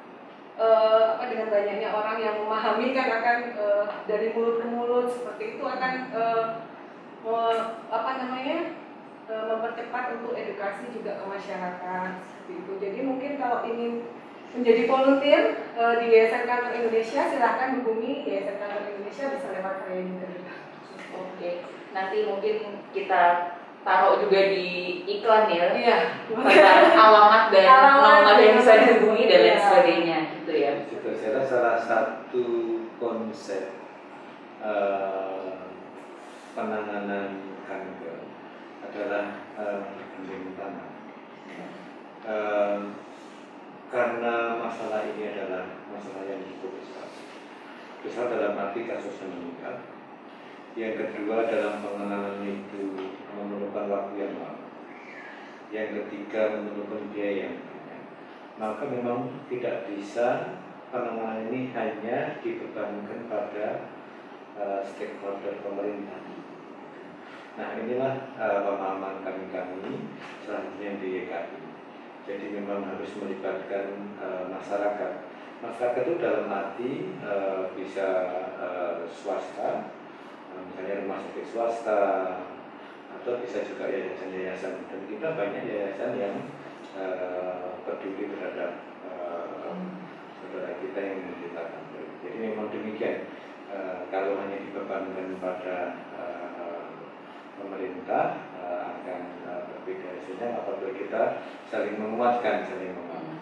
Speaker 3: Uh, apa dengan banyaknya orang yang memahami kan akan uh, dari mulut ke mulut seperti itu akan uh, me, apa namanya uh, mempercepat untuk edukasi juga ke masyarakat seperti itu. Jadi mungkin kalau ingin menjadi volunteer uh, di Yayasan Kanker Indonesia, silahkan hubungi Yayasan Kanker Indonesia, bisa lewat saya juga.
Speaker 2: Oke, nanti mungkin kita taruh juga di iklan ya,
Speaker 3: iya.
Speaker 2: tentang alamat dan nomor yang bisa dihubungi dan lain sebagainya gitu ya.
Speaker 4: Itu saya salah satu konsep uh, penanganan kanker adalah bergandengan tangan. Uh, karena masalah ini adalah masalah yang cukup besar, besar dalam arti kasusnya meningkat. Yang kedua dalam penanganan itu memerlukan waktu yang lama. Yang ketiga memerlukan biaya yang banyak. Maka memang tidak bisa penanganan ini hanya dibebankan pada uh, stakeholder pemerintah. Nah inilah uh, pemahaman kami-kami selanjutnya di Y K I. Jadi memang harus melibatkan uh, masyarakat Masyarakat itu dalam arti e, bisa e, swasta, e, misalnya rumah sakit swasta, atau bisa juga yayasan-yayasan. Dan kita banyak yayasan yang e, peduli terhadap e, saudara kita yang menderita kanker. Jadi memang demikian. E, kalau hanya dibebankan pada e, pemerintah e, akan e, berbeda hasilnya. Apabila kita saling menguatkan, saling menguatkan.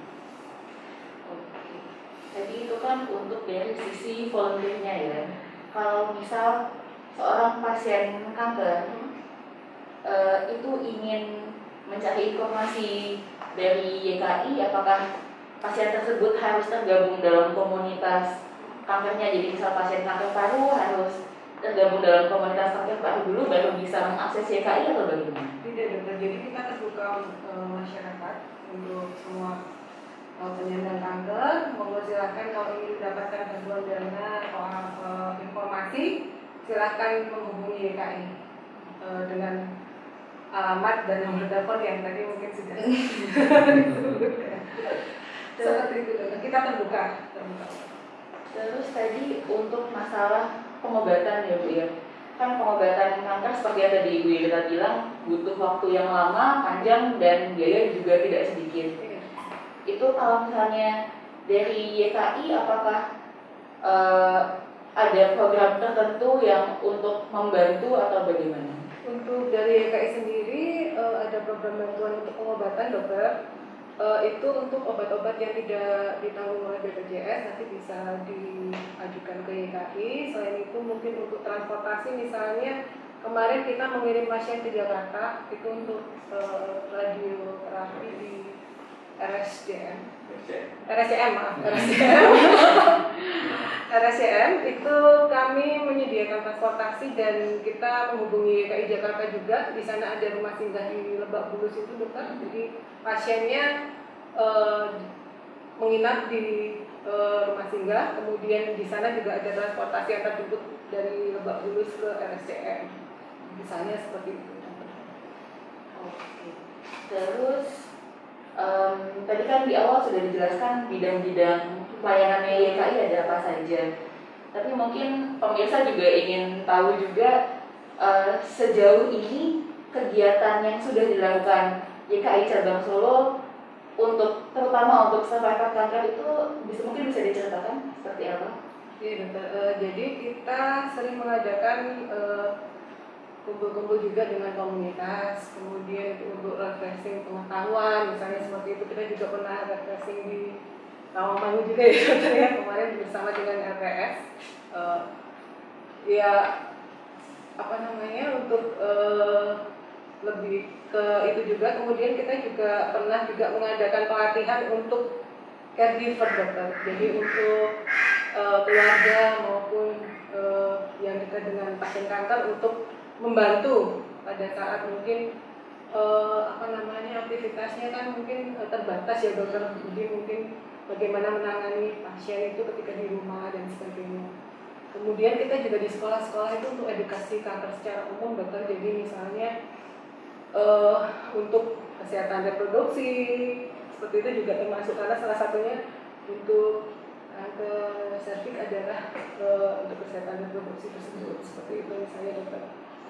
Speaker 2: Jadi itu kan untuk dari sisi volunteernya ya. Kalau misal seorang pasien kanker e, itu ingin mencari informasi dari Y K I, apakah pasien tersebut harus tergabung dalam komunitas kankernya? Jadi misal pasien kanker paru harus tergabung dalam komunitas kanker paru dulu baru bisa mengakses Y K I atau bagaimana?
Speaker 3: Tidak, dokter. Jadi kita terbuka e, masyarakat untuk semua penyandang kanker. Monggo silahkan kalau ingin mendapatkan bantuan dana atau uh, informasi, silahkan menghubungi Y K I uh, dengan alamat dan nomor telepon yang tadi mungkin sudah disebutkan. Seperti itu, kita terbuka, terbuka.
Speaker 2: Terus tadi untuk masalah pengobatan ya Bu ya, kan pengobatan kanker seperti yang tadi Ibu Irita bilang butuh waktu yang lama, panjang, dan biaya juga tidak sedikit. Itu kalau misalnya dari Y K I apakah uh, ada program tertentu yang untuk membantu atau bagaimana?
Speaker 3: Untuk dari Y K I sendiri uh, ada program bantuan untuk pengobatan dokter. Uh, itu untuk obat-obat yang tidak ditanggung oleh B P J S nanti bisa diajukan ke Y K I. Selain itu mungkin untuk transportasi, misalnya kemarin kita mengirim pasien ke Jakarta itu untuk uh, radioterapi di R S C M, R S C M maaf, R S C M, R S C M itu kami menyediakan transportasi dan kita menghubungi Y K I Jakarta juga. Di sana ada rumah singgah di Lebak Bulus itu dokter. Jadi pasiennya eh, menginap di eh, rumah singgah, kemudian di sana juga ada transportasi yang terjemput dari Lebak Bulus ke R S C M. Misalnya seperti itu.
Speaker 2: Oke. Terus Um, tadi kan di awal sudah dijelaskan bidang-bidang pelayanannya Y K I ada apa saja. Tapi mungkin pemirsa juga ingin tahu juga uh, sejauh ini kegiatan yang sudah dilakukan Y K I Cabang Solo untuk terutama untuk survivor kanker itu bisa mungkin bisa diceritakan seperti apa?
Speaker 3: Iya dokter. Uh, jadi kita sering mengadakan uh, kumpul-kumpul juga dengan komunitas, kemudian untuk refreshing pengetahuan, misalnya seperti itu. Kita juga pernah refreshing di Tawangmangu juga ya dokter ya, kemarin bersama dengan L P S. Uh, ya apa namanya untuk uh, lebih ke itu juga. Kemudian kita juga pernah juga mengadakan pelatihan untuk caregiver dokter. Jadi untuk uh, keluarga maupun uh, yang dekat dengan pasien kanker untuk membantu pada saat mungkin eh, apa namanya aktivitasnya kan mungkin eh, terbatas ya dokter. Jadi mungkin bagaimana menangani pasien itu ketika di rumah dan sebagainya. Kemudian kita juga di sekolah-sekolah itu untuk edukasi kanker secara umum dokter. Jadi misalnya eh, untuk kesehatan reproduksi seperti itu juga termasuk, karena salah satunya untuk kanker serviks adalah eh, untuk kesehatan reproduksi tersebut. Seperti itu misalnya dokter.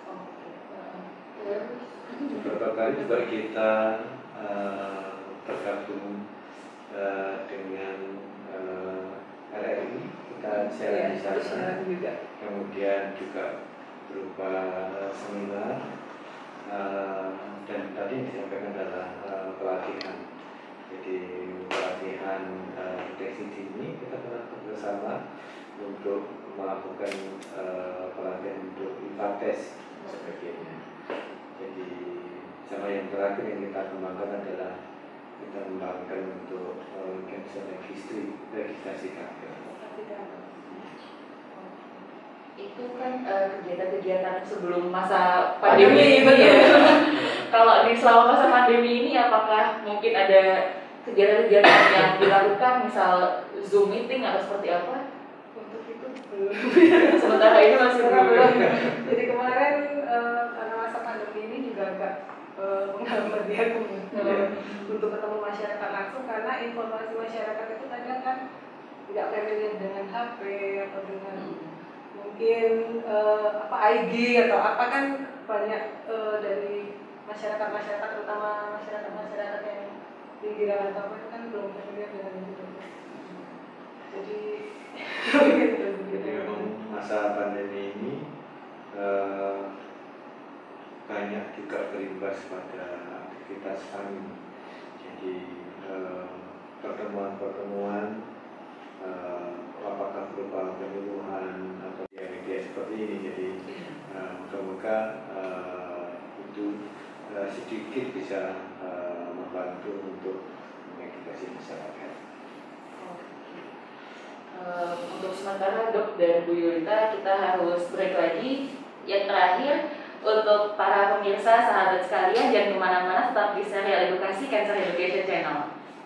Speaker 4: Beberapa kali juga kita uh, tergabung uh, dengan uh, R R I, kita siaran di sana, kemudian juga berupa seminar uh, dan tadi yang disampaikan adalah uh, pelatihan. Jadi pelatihan uh, deteksi dini kita pernah bersama untuk melakukan uh, pelatihan untuk IPATES sebagainya. Jadi sama yang terakhir yang kita kembangkan adalah kita kembangkan untuk uh, cancer registry, registrasi kanker.
Speaker 2: Itu kan uh, kegiatan-kegiatan sebelum masa pandemi ini ya. Kalau di selama masa pandemi ini apakah mungkin ada kegiatan-kegiatan yang dilakukan, misal Zoom meeting atau seperti apa?
Speaker 3: Untuk itu belum.
Speaker 2: Sementara ini masih belum.
Speaker 3: Jadi kemarin uh, karena masa pandemi ini juga agak uh, menghambat ya hmm. untuk ketemu masyarakat langsung, karena informasi masyarakat itu kadang kan tidak familiar dengan H P atau dengan mungkin uh, apa I D atau apa, kan banyak uh, dari masyarakat-masyarakat, terutama masyarakat-masyarakat yang pinggiran atau apa itu kan belum familiar dengan itu. Jadi
Speaker 4: jadi memang masa pandemi ini uh, banyak juga berimbas pada aktivitas kami. Jadi uh, pertemuan-pertemuan uh, apakah berupa penyuluhan atau media seperti ini, jadi uh, moga-moga uh, itu uh, sedikit bisa uh, membantu untuk mengedukasi masyarakat.
Speaker 2: Uh, untuk sementara Dok dan Bu Yulita kita harus break lagi. Yang terakhir, untuk para pemirsa sahabat sekalian, jangan kemana-mana, tetap di serial edukasi Cancer Education Channel.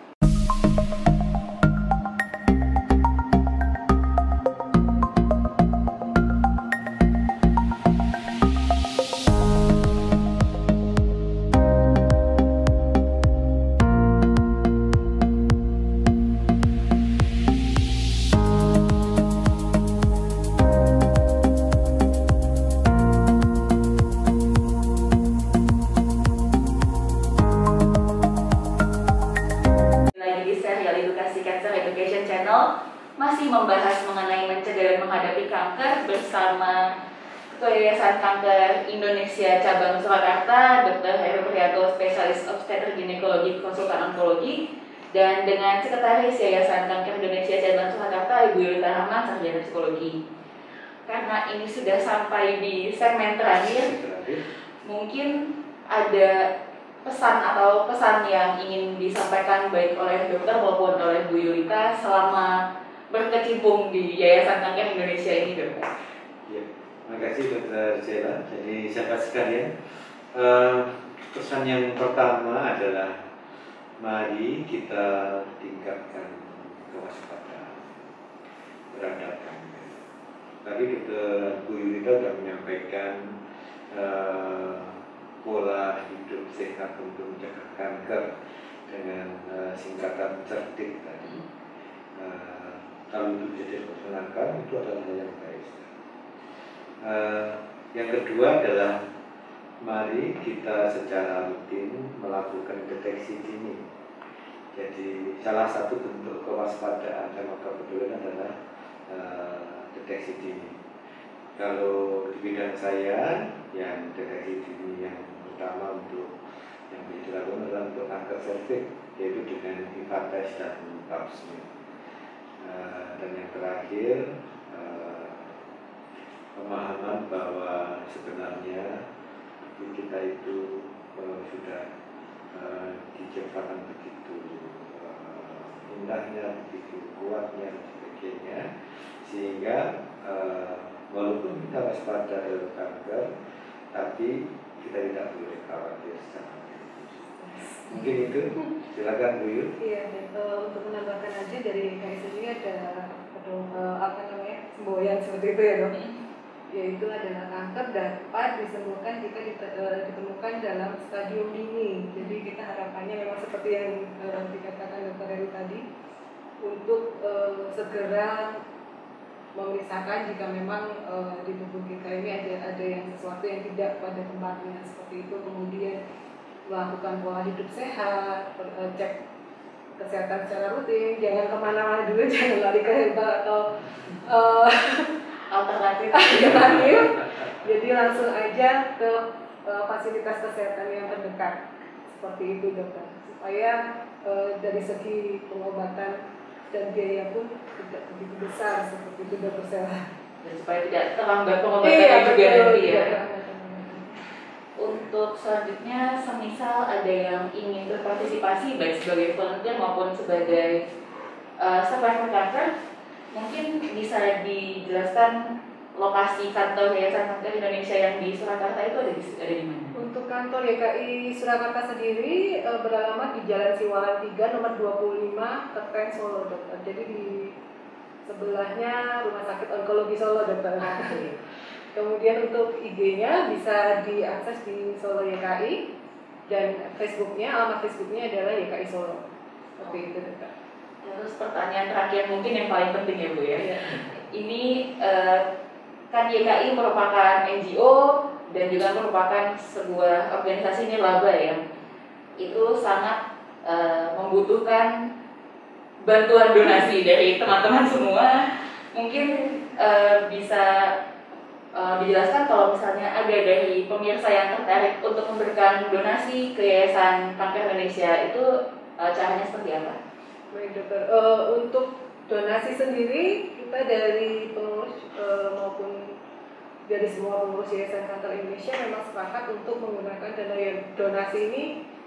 Speaker 2: Masih membahas mengenai mencegah dan menghadapi kanker bersama Ketua Yayasan Kanker Indonesia Cabang Surakarta, Doktor Heru Priyato, Spesialis Obstetri Ginekologi Konsultan Onkologi, dan dengan Sekretaris Yayasan Kanker Indonesia Cabang Surakarta, Ibu Yulita Rahman, Sarjana Psikologi. Karena ini sudah sampai di segmen terakhir, mungkin ada pesan atau pesan yang ingin disampaikan baik oleh dokter maupun oleh Bu Yulita selama berkecimpung di Yayasan Kanker Indonesia ini, Dokter.
Speaker 4: Ya, terima kasih Dokter Sheila. Jadi sahabat sekalian, uh, pesan yang pertama adalah mari kita tingkatkan kewaspadaan terhadap kanker. Tadi Dokter Bu Yulita sudah menyampaikan uh, pola hidup sehat untuk mencegah kanker dengan uh, singkatan CERTIK tadi. Uh, Kalau itu bisa dilaksanakan, itu adalah hal yang baik. Uh, yang kedua adalah mari kita secara rutin melakukan deteksi dini. Jadi salah satu bentuk kewaspadaan dan kepedulian adalah uh, deteksi dini. Kalau di bidang saya, yang deteksi dini yang utama untuk yang bisa dilakukan adalah untuk kanker serviks, yaitu dengan I V A test dan pap smear. Uh, dan yang terakhir, uh, pemahaman bahwa sebenarnya kita itu uh, sudah uh, diciptakan begitu uh, indahnya, begitu kuatnya dan sebagainya, sehingga uh, walaupun kita waspada terhadap kanker, tapi kita tidak boleh khawatir secara medis. Mungkin itu. Silakan Bu Yul.
Speaker 3: Iya, dan, uh, untuk menambahkan aja dari K I sendiri ada uh, apa namanya semboyan seperti itu ya dok. Yaitu adalah kanker dapat disembuhkan jika ditemukan dalam stadium dini. Jadi kita harapannya memang seperti yang uh, dikatakan Dokter Heru tadi, untuk uh, segera memisahkan jika memang uh, di tubuh kita ini ada ada yang sesuatu yang tidak pada tempatnya seperti itu. Kemudian melakukan pola hidup sehat, cek kesehatan secara rutin, jangan kemana-mana dulu, jangan lari ke herbal atau uh,
Speaker 2: alternatif.
Speaker 3: alternatif. Jadi langsung aja ke uh, fasilitas kesehatan yang terdekat, seperti itu dokter, supaya uh, dari segi pengobatan dan biaya pun tidak begitu besar seperti itu dokter Sheila.
Speaker 2: Dan supaya tidak terlambat pengobatan
Speaker 3: iya,
Speaker 2: juga nanti ya.
Speaker 3: Iya.
Speaker 2: Untuk selanjutnya, semisal ada yang ingin berpartisipasi baik sebagai volunteer maupun sebagai uh, survivor kanker, mungkin bisa dijelaskan lokasi kantor Yayasan Kanker Indonesia yang di Surakarta itu ada di, ada di mana?
Speaker 3: Untuk kantor Y K I Surakarta sendiri e, beralamat di Jalan Siwalan tiga nomor dua puluh lima Kerten Solo dokter. Jadi di sebelahnya Rumah Sakit Onkologi Solo dokter. Kemudian untuk I G-nya bisa diakses di Solo Y K I, dan Facebooknya, alamat Facebooknya adalah Y K I Solo. Seperti itu dokter.
Speaker 2: Terus pertanyaan terakhir mungkin yang paling penting ya Bu ya.
Speaker 3: Iya.
Speaker 2: Ini uh, kan Y K I merupakan N G O dan juga merupakan sebuah organisasi nirlaba ya. Itu sangat uh, membutuhkan bantuan donasi dari teman-teman semua. Mungkin uh, bisa uh, dijelaskan kalau misalnya ada dari pemirsa yang tertarik untuk memberikan donasi ke Yayasan Kanker Indonesia, itu uh, caranya seperti apa?
Speaker 3: Baik dokter, uh, untuk donasi sendiri kita dari pengurus uh, maupun dari semua pengurus Yayasan Kanker Indonesia memang sepakat untuk menggunakan dana donasi ini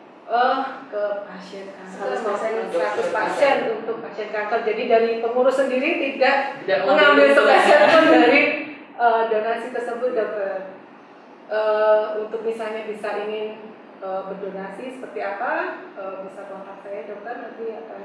Speaker 3: uh, ke pasien kanker, seratus persen untuk pasien kanker. Jadi dari pengurus sendiri tidak, tidak mengambil sepeser pun dari uh, donasi tersebut dokter. Uh, untuk misalnya bisa ingin uh, berdonasi seperti apa, uh, bisa kontak saya dokter, nanti akan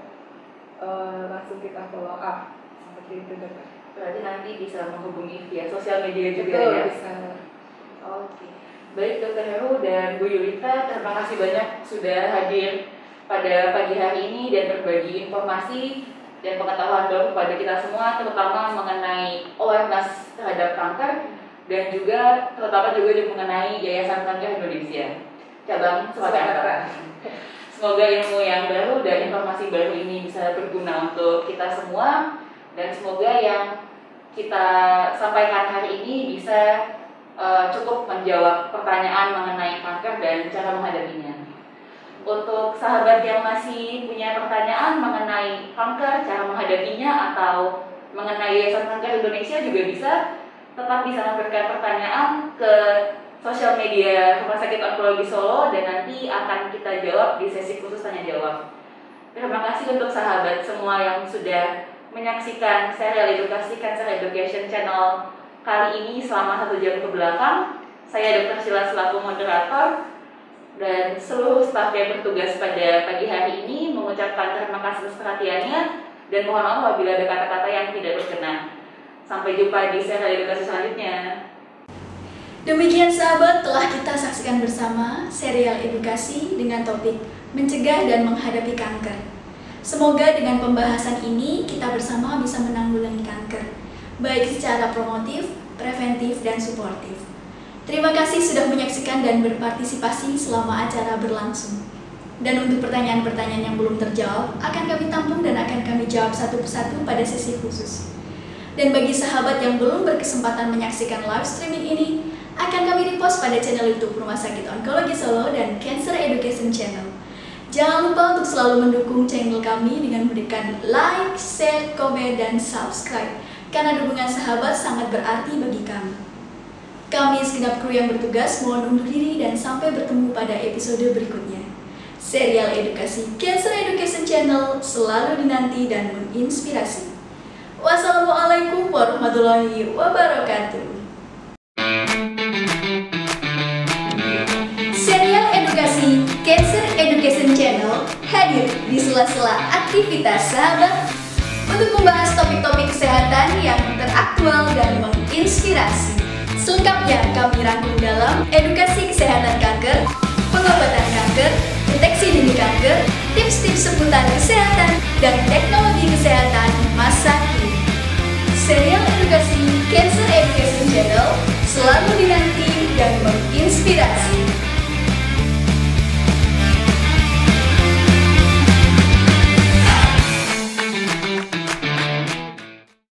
Speaker 3: uh, langsung kita follow up seperti itu dokter.
Speaker 2: Berarti nanti bisa menghubungi via sosial media juga.
Speaker 3: Betul,
Speaker 2: ya?
Speaker 3: Bisa.
Speaker 2: Oke. Baik Dokter Heru dan Bu Yulita, terima kasih banyak sudah hadir pada pagi hari ini dan berbagi informasi dan pengetahuan baru kepada kita semua, terutama mengenai awareness terhadap kanker dan juga terutama juga mengenai Yayasan Kanker Indonesia cabang Sumatera. Semoga ilmu yang baru dan informasi baru ini bisa berguna untuk kita semua. Dan semoga yang kita sampaikan hari ini bisa uh, cukup menjawab pertanyaan mengenai kanker dan cara menghadapinya. Untuk sahabat yang masih punya pertanyaan mengenai kanker, cara menghadapinya, atau mengenai Yayasan Kanker Indonesia juga bisa tetap bisa memberikan pertanyaan ke sosial media Rumah Sakit Onkologi Solo dan nanti akan kita jawab di sesi khusus tanya jawab. Terima kasih untuk sahabat semua yang sudah menyaksikan serial edukasi Cancer Education Channel kali ini selama satu jam ke belakang. Saya Dokter Sila selaku moderator dan seluruh staf yang bertugas pada pagi hari ini mengucapkan terima kasih atas perhatiannya dan mohon maaf apabila ada kata-kata yang tidak berkenan. Sampai jumpa di serial edukasi selanjutnya.
Speaker 1: Demikian sahabat, telah kita saksikan bersama serial edukasi dengan topik mencegah dan menghadapi kanker. Semoga dengan pembahasan ini kita bersama bisa menanggulangi kanker, baik secara promotif, preventif, dan suportif. Terima kasih sudah menyaksikan dan berpartisipasi selama acara berlangsung. Dan untuk pertanyaan-pertanyaan yang belum terjawab, akan kami tampung dan akan kami jawab satu persatu pada sesi khusus. Dan bagi sahabat yang belum berkesempatan menyaksikan live streaming ini, akan kami repost pada channel YouTube Rumah Sakit Onkologi Solo dan Cancer Education Channel. Jangan lupa untuk selalu mendukung channel kami dengan memberikan like, share, komen, dan subscribe, karena dukungan sahabat sangat berarti bagi kami. Kami segenap kru yang bertugas mohon undur diri dan sampai bertemu pada episode berikutnya. Serial edukasi Cancer Education Channel selalu dinanti dan menginspirasi. Wassalamualaikum warahmatullahi wabarakatuh. Serial edukasi Cancer Education Channel hadir di sela-sela aktivitas sahabat untuk membahas topik-topik kesehatan yang teraktual dan menginspirasi. Selengkapnya kami rangkum dalam edukasi kesehatan kanker, pengobatan kanker, deteksi dini kanker, tips-tips seputar kesehatan, dan teknologi kesehatan masa kini. Serial edukasi Cancer